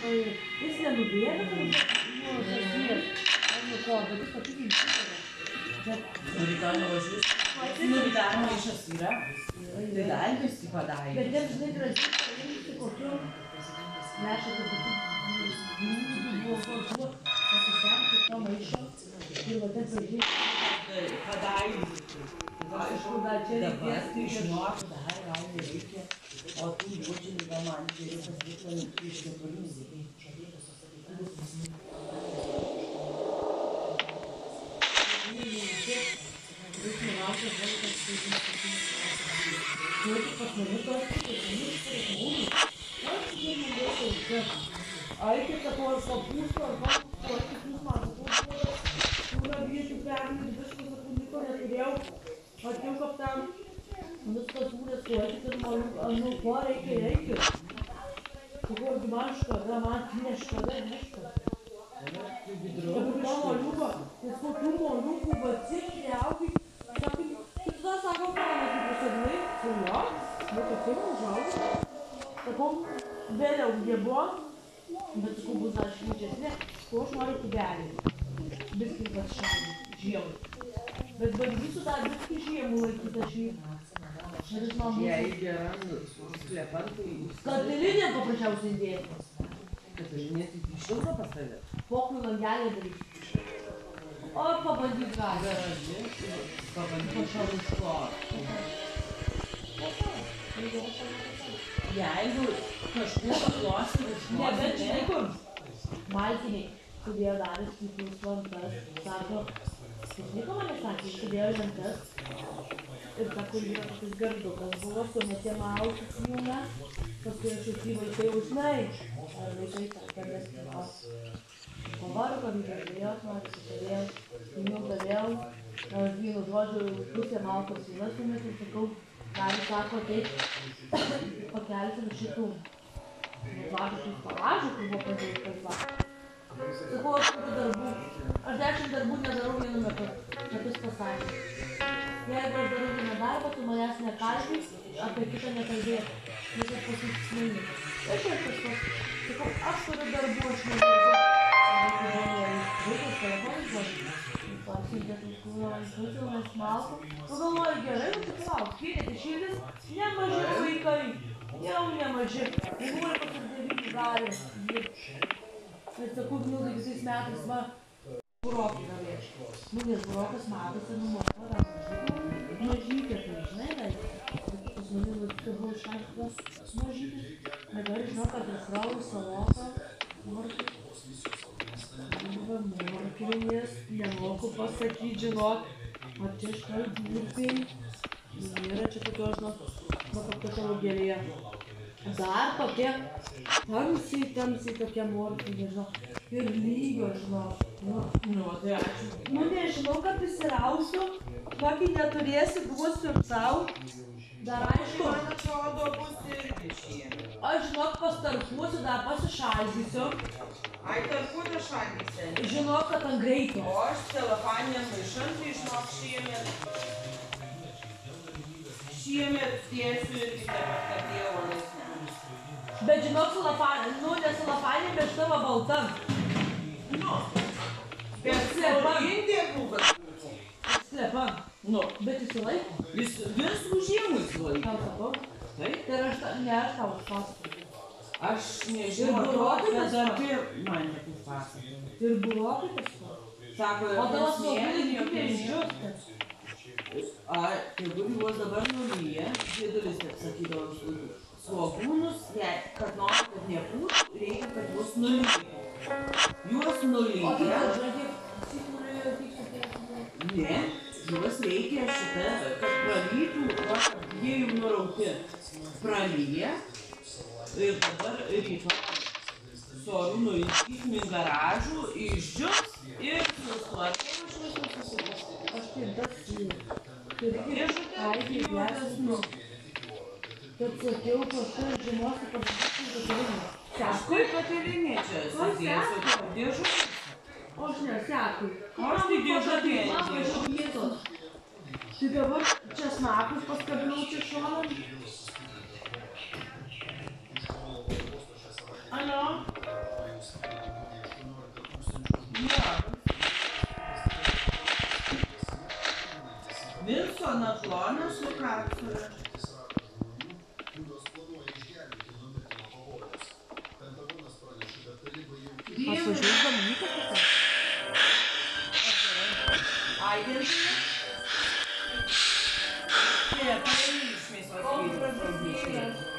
jis nenubėga, nu, žasmės, nu ko, bet jis pačiu gimčiuoja. Nu, rytoj nuvažiuos. Nu, rytoj maišas yra. Tai dar visi padarė. Bet jiems, žinai, gražiai paimti kokiu neša kokiu buvo kokiu pasistengti to maišo ir va taip gražiai Padarė. aišku, dar čia reikės, tai žinok, dar gal nereikia. O tų žodžių gal man geriau pasirinkti iš keturių. Aikia, kad to ar kopūsto, ar kopūsto, ar kitus man kopūsto, būna vietų pernai, viskas apuniko neturėjau, atėjau kaip tam viskas būna suotis ir man, nu, ko reikia. Sakau, man škoda, man neškoda. Dabar to moliuko, nes kokių moliukų vacikį, augai, sakai, tu tada sako, ką man pasadinai, su jo, bet tokia užaugai. Sakau, vėliau jie buvo, bet sakau, bus dar švyčiasnė, ko aš noriu kubelį. Biskį pas šalį, žiemų. Bet bandysiu tą biskį žiemų laikyti aš jį. Jei gera sklepantai... Katilinė paprasčiausiai įdėti. Katilinė tik šilta pas tave? Poklių langelį daryti. O pabandyk gali. Garaži, pabandyk pašaluško. Jeigu kažkur paklosi virš Ne, bet žinai kur? Maltiniai sudėjo daręs kitus vantas. Sako, žinai, ko mane sakė, sudėjo vantas. Ir sako, yra tokius gardukas buvo, sumetė maltų pjūną. Paskui aš jau vaikai užnai. Ar vaikai sakė, nes pavargom, įdavėjau, nori susidėjau, įmiltą vėl. Vienu žodžiu, pusė maltos vyną sumetė, sakau, gali sako, taip, pakelsim šitų važiukus pavažių, kur buvo padarytas va. Sakau, aš turiu darbų. Aš 10 darbų nedarau vienu metu, bet jis pasakė. Jeigu aš darau vieną darbą, tu manęs nekalbink, apie kitą nekalbėk, nes aš pasismaini. Ir čia kažkas. Sakau, aš turiu darbų, aš nedarbu. Vaikas telefonas žodžiu. Pasiuntėt už kūną ant pusę, mes malku. Pagalvoju, gerai, nu tik lauk, skyrėte širdis, nemaži vaikai. Jau nemaži. Jeigu nori pasidaryti gali dirbti. Ir sakau, Mildai, visais metais, va, burokį davėš. Nu, nes burokas matosi, nu, moka, mažytė, tai žinai, tai. Pas mane, tai buvo šaiktas mažytis. Dabar žinau, kad ir krauju saloką. Morklinės, nemoku pasakyti, žinok. O čia štai durpiai. Nėra čia tokio, žinok, tokia lugėlėje. Dar tokia tamsiai tokia morklinė, žinok. Ir lygio, žinok. Nu, tai ačiū. Nu, nežinau, kad įsirausiu. Kokį neturėsi, duosiu ir tau. Dar aišku. Man atrodo, bus irgi šiemet. Aš, žinok, pastarkuosiu, dar pasišaldysiu. Ai, tarpūtą šaldysi? Žinok, kad ant greito. O aš celofaninę maišantį, žinok, šiemet. Šiemet tiesiu irgi taip, kad dėjau laisnę. Bet žinok, celofanė, nu, ne celofanė, bet tavo balta. Nu, bet slepanintė būgas. Slepa. Nu, bet įsilaiko. Vis žiemų įsilaiko. Tau sakau? Taip? Tai ne aš tau pasakoju. Aš nežinau, burokai tas dar man taip pasakoju. Ir burokai tas pa. Sako, O tavo smogulį tikrai išdžiūstas. Tai būdivos dabar nulyja, dėdulis taip sakydavo svogūnus, kad nori, kad nebūtų, reikia, kad juos nulyja. Juos nulyja. O tai kad žodžiai, nulyja tik su tiesų? Ne, juos reikia šitą, kad pralytų, jie jau nurauti. Pralyja ir dabar ryto su Arūnu įskysim į garažų, išdžius ir suslatėm susipasti. Aš tai tas kad sakiau, paskui žinosi pasakyti katilinį. Paskui katilinė čia sakėsiu, dėžutė. O aš ne, sekui. O aš tai dėžutė. Tai dabar česnakus paskabinau čia šoną. Alio? Ilonas su kapsule. Atvažiuos Dominykas kažkas? Aigentai? Ne, tai iš mėsos skyrius.